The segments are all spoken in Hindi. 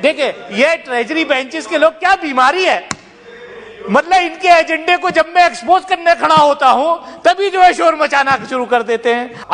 देखिए ये ट्रेजरी बेंचेस के लोग क्या बीमारी है, मतलब इनके एजेंडे को जब मैं एक्सपोज करने खड़ा होता हूं तभी जो है शोर मचाना शुरू कर देते हैं।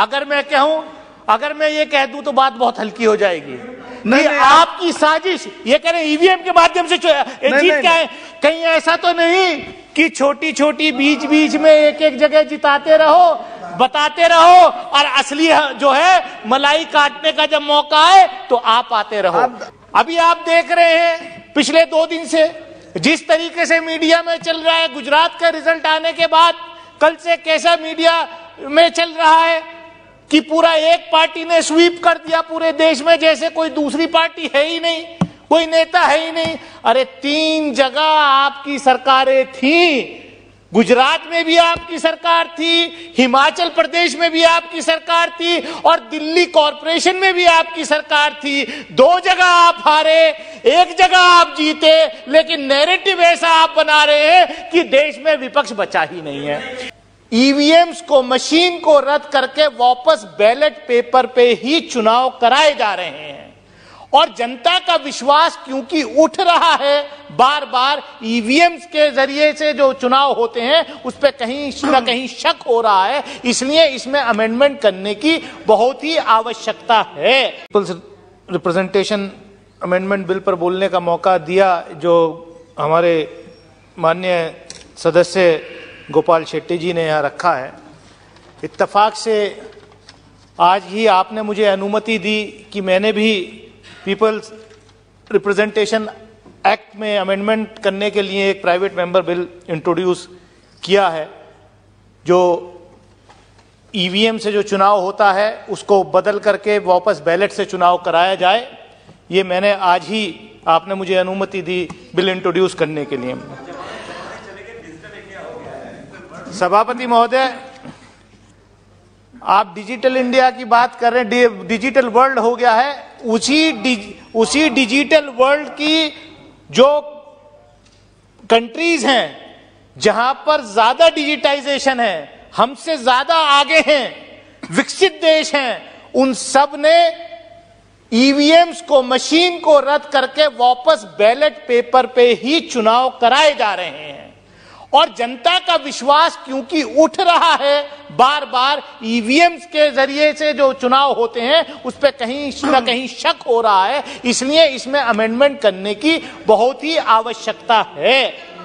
अगर मैं ये कह दूं तो बात बहुत हल्की हो जाएगी। नहीं, आपकी साजिश ये कह रहे हैं ईवीएम के माध्यम से जीत क्या है, कहीं ऐसा तो नहीं कि छोटी छोटी बीच बीच में एक एक जगह जिताते रहो, बताते रहो और असली जो है मलाई काटने का जब मौका आए तो आप आते रहो। अभी आप देख रहे हैं पिछले 2 दिन से जिस तरीके से मीडिया में चल रहा है, गुजरात का रिजल्ट आने के बाद कल से कैसा मीडिया में चल रहा है कि पूरा एक पार्टी ने स्वीप कर दिया पूरे देश में, जैसे कोई दूसरी पार्टी है ही नहीं, कोई नेता है ही नहीं। अरे 3 जगह आपकी सरकारें थी, गुजरात में भी आपकी सरकार थी, हिमाचल प्रदेश में भी आपकी सरकार थी और दिल्ली कॉरपोरेशन में भी आपकी सरकार थी। 2 जगह आप हारे, 1 जगह आप जीते, लेकिन नैरेटिव ऐसा आप बना रहे हैं कि देश में विपक्ष बचा ही नहीं है। ईवीएम्स को, मशीन को रद्द करके वापस बैलेट पेपर पे ही चुनाव कराए जा रहे हैं और जनता का विश्वास क्योंकि उठ रहा है, बार बार ईवीएम्स के जरिए से जो चुनाव होते हैं उस पर कहीं न कहीं शक हो रहा है, इसलिए इसमें अमेंडमेंट करने की बहुत ही आवश्यकता है। रिप्रेजेंटेशन अमेंडमेंट बिल पर बोलने का मौका दिया जो हमारे माननीय सदस्य गोपाल शेट्टी जी ने यहाँ रखा है। इत्तेफाक से आज ही आपने मुझे अनुमति दी कि मैंने भी पीपल्स रिप्रेजेंटेशन एक्ट में अमेंडमेंट करने के लिए एक प्राइवेट मेंबर बिल इंट्रोड्यूस किया है, जो ईवीएम से जो चुनाव होता है उसको बदल करके वापस बैलेट से चुनाव कराया जाए। ये मैंने आज ही, आपने मुझे अनुमति दी बिल इंट्रोड्यूस करने के लिए। सभापति महोदय, आप डिजिटल इंडिया की बात कर रहे हैं, डिजिटल वर्ल्ड हो गया है, उसी डिजिटल वर्ल्ड की जो कंट्रीज हैं जहां पर ज्यादा डिजिटाइजेशन है, हमसे ज्यादा आगे हैं, विकसित देश हैं, उन सब ने ईवीएम्स को, मशीन को रद्द करके वापस बैलेट पेपर पे ही चुनाव कराए जा रहे हैं और जनता का विश्वास क्योंकि उठ रहा है, बार बार ईवीएम्स के जरिए से जो चुनाव होते हैं उस पर कहीं न कहीं शक हो रहा है, इसलिए इसमें अमेंडमेंट करने की बहुत ही आवश्यकता है।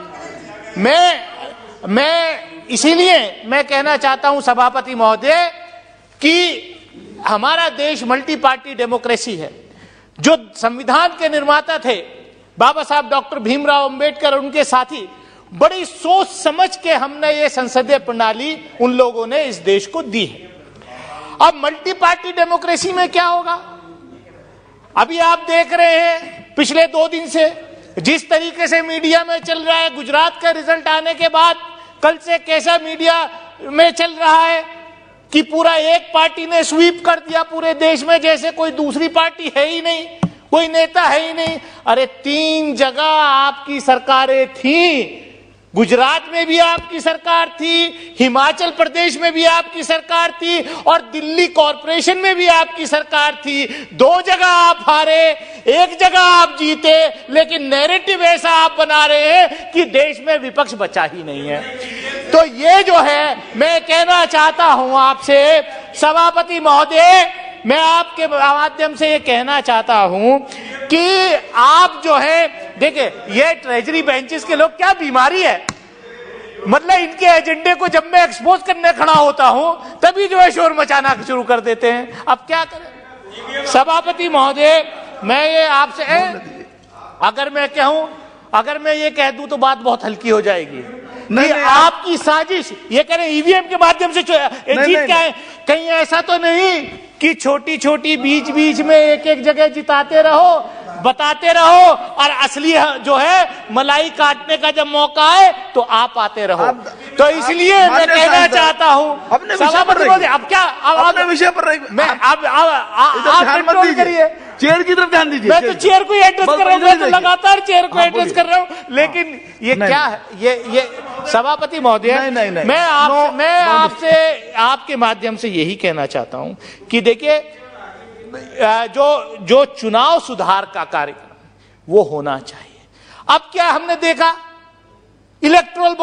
इसीलिए मैं कहना चाहता हूं सभापति महोदय कि हमारा देश मल्टी पार्टी डेमोक्रेसी है। जो संविधान के निर्माता थे बाबा साहब डॉक्टर भीमराव अंबेडकर और उनके साथी, बड़ी सोच समझ के हमने ये संसदीय प्रणाली उन लोगों ने इस देश को दी है। अब मल्टी पार्टी डेमोक्रेसी में क्या होगा? अभी आप देख रहे हैं पिछले 2 दिन से जिस तरीके से मीडिया में चल रहा है, गुजरात का रिजल्ट आने के बाद कल से कैसा मीडिया में चल रहा है कि पूरा एक पार्टी ने स्वीप कर दिया पूरे देश में, जैसे कोई दूसरी पार्टी है ही नहीं, कोई नेता है ही नहीं। अरे 3 जगह आपकी सरकारें थी, गुजरात में भी आपकी सरकार थी, हिमाचल प्रदेश में भी आपकी सरकार थी और दिल्ली कॉरपोरेशन में भी आपकी सरकार थी। 2 जगह आप हारे, 1 जगह आप जीते, लेकिन नैरेटिव ऐसा आप बना रहे हैं कि देश में विपक्ष बचा ही नहीं है। तो ये जो है, मैं कहना चाहता हूं आपसे सभापति महोदय, मैं आपके माध्यम से ये कहना चाहता हूं कि आप जो है, देखिए ये ट्रेजरी बेंचेस के लोग क्या बीमारी है, मतलब इनके एजेंडे को जब मैं एक्सपोज करने खड़ा होता हूं तभी जो है शोर मचाना शुरू कर देते हैं। अब क्या करें सभापति महोदय, मैं ये आपसे अगर मैं ये कह दूं तो बात बहुत हल्की हो जाएगी। नहीं, आपकी साजिश ये कह रहे हैं ईवीएम के माध्यम से जीत क्या है, कहीं ऐसा तो नहीं कि छोटी छोटी बीच बीच में एक एक जगह जिताते रहो, बताते रहो और असली जो है मलाई काटने का जब मौका आए तो आप आते रहो। तो इसलिए मैं कहना चाहता हूँ सभापति महोदय, अब क्या अपने विषय पर मैं आप कंट्रोल करिए, चेयर की तरफ ध्यान दीजिए। मैं तो चेयर को एड्रेस कर रहा हूँ, मैं तो लगातार चेयर को एड्रेस कर रहा हूँ, लेकिन ये क्या है, ये सभापति महोदय, मैं आपसे आपके माध्यम से यही कहना चाहता हूँ कि देखिए जो चुनाव सुधार का कार्यक्रम, वो होना चाहिए। अब क्या हमने देखा, इलेक्टोरल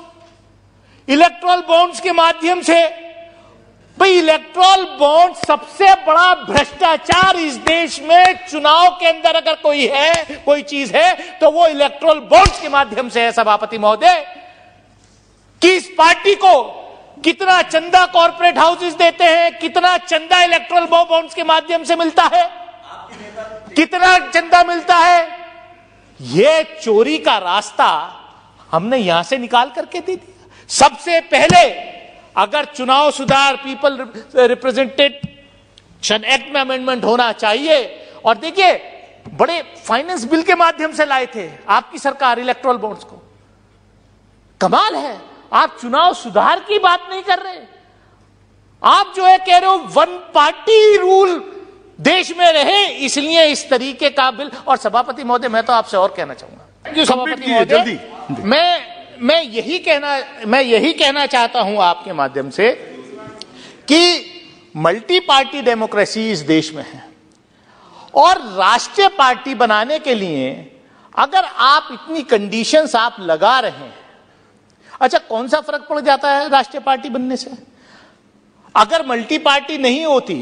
बॉन्ड्स के माध्यम से, भाई इलेक्टोरल बॉन्ड सबसे बड़ा भ्रष्टाचार इस देश में चुनाव के अंदर अगर कोई चीज है तो वो इलेक्टोरल बॉन्ड्स के माध्यम से है सभापति महोदय। कि इस पार्टी को कितना चंदा कॉर्पोरेट हाउसेस देते हैं, कितना चंदा इलेक्टोरल बॉन्ड्स के माध्यम से मिलता है, कितना चंदा मिलता है, ये चोरी का रास्ता हमने यहां से निकाल करके दे दिया। सबसे पहले अगर चुनाव सुधार पीपल रिप्रेजेंटेशन एक्ट में अमेंडमेंट होना चाहिए, और देखिए बड़े फाइनेंस बिल के माध्यम से लाए थे आपकी सरकार इलेक्टोरल बॉन्ड्स को। कमाल है, आप चुनाव सुधार की बात नहीं कर रहे, आप जो है कह रहे हो वन पार्टी रूल देश में रहे, इसलिए इस तरीके का बिल। और सभापति महोदय मैं तो आपसे और कहना चाहूंगा, सभापति महोदय मैं यही कहना चाहता हूं आपके माध्यम से कि मल्टी पार्टी डेमोक्रेसी इस देश में है, और राष्ट्रीय पार्टी बनाने के लिए अगर आप इतनी कंडीशंस आप लगा रहे हैं, अच्छा कौन सा फर्क पड़ जाता है राष्ट्रीय पार्टी बनने से? अगर मल्टी पार्टी नहीं होती,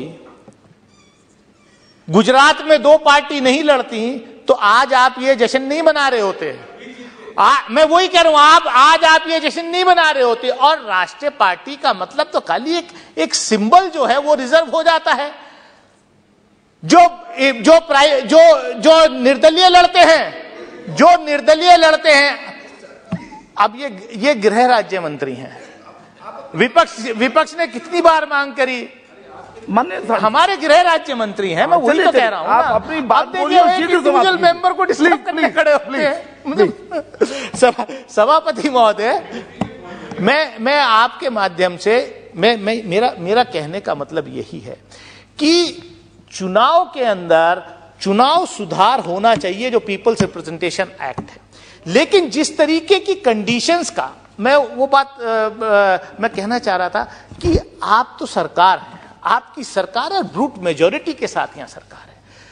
गुजरात में 2 पार्टी नहीं लड़ती, तो आज आप ये जश्न नहीं मना रहे होते। मैं वही कह रहा हूं, आज आप ये जश्न नहीं मना रहे होते। और राष्ट्रीय पार्टी का मतलब तो खाली एक सिंबल जो है वो रिजर्व हो जाता है। जो निर्दलीय लड़ते हैं, अब ये गृह राज्य मंत्री हैं। विपक्ष ने कितनी बार मांग करी, हमारे गृह राज्य मंत्री हैं, मैं वही तो कह रहा हूं। आप अपनी बात देखिए, इंडिविजुअल मेंबर को डिस्टर्ब करने खड़े होते हैं। सभापति महोदय, मैं आपके माध्यम से मेरा कहने का मतलब यही है कि चुनाव के अंदर चुनाव सुधार होना चाहिए जो पीपल्स रिप्रेजेंटेशन एक्ट है, लेकिन जिस तरीके की कंडीशंस का मैं कहना चाह रहा था कि आप तो सरकार है, आपकी सरकार है, ब्रूट मेजॉरिटी के साथ यहां सरकार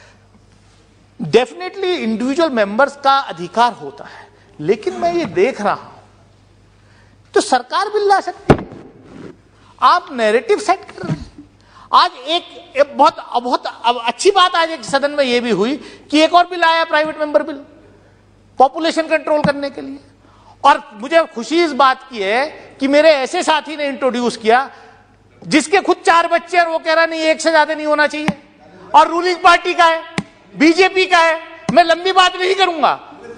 है। डेफिनेटली इंडिविजुअल मेंबर्स का अधिकार होता है, लेकिन मैं ये देख रहा हूं तो सरकार बिल ला सकती है, आप नैरेटिव सेट कर रहे हैं। आज एक बहुत अच्छी बात आज एक सदन में यह भी हुई कि एक और बिल आया, private member bill, population control करने के लिए। और मुझे खुशी इस बात की है कि मेरे ऐसे साथी ने इंट्रोड्यूस किया जिसके खुद 4 बच्चे और वो कह रहा नहीं 1 से ज्यादा नहीं होना चाहिए, और रूलिंग पार्टी का है, बीजेपी का है। मैं लंबी बात नहीं करूंगा,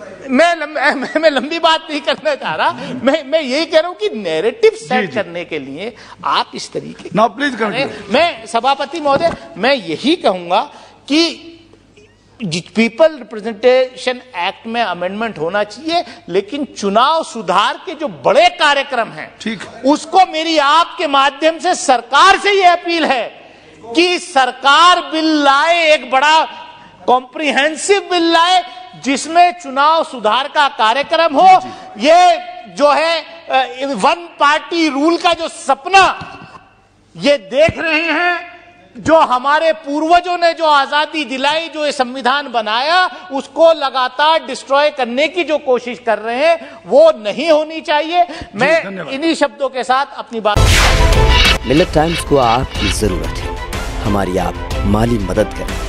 मैं लंबी बात नहीं करना चाह रहा, मैं यही कह रहा हूं कि नैरेटिव सेट करने के लिए आप इस तरीके ना प्लीज मैं सभापति महोदय मैं यही कहूंगा कि पीपल रिप्रेजेंटेशन एक्ट में अमेंडमेंट होना चाहिए, लेकिन चुनाव सुधार के जो बड़े कार्यक्रम हैं, ठीक, उसको मेरी आपके माध्यम से सरकार से यह अपील है कि सरकार बिल लाए, एक बड़ा कॉम्प्रिहेंसिव बिल लाए जिसमें चुनाव सुधार का कार्यक्रम हो। ये जो है वन पार्टी रूल का जो सपना ये देख रहे हैं, जो हमारे पूर्वजों ने जो आजादी दिलाई, जो ये संविधान बनाया, उसको लगातार डिस्ट्रॉय करने की जो कोशिश कर रहे हैं, वो नहीं होनी चाहिए। मैं इन्हीं शब्दों के साथ अपनी बात। मिलेट टाइम्स को आपकी जरूरत है, हमारी आप माली मदद करें।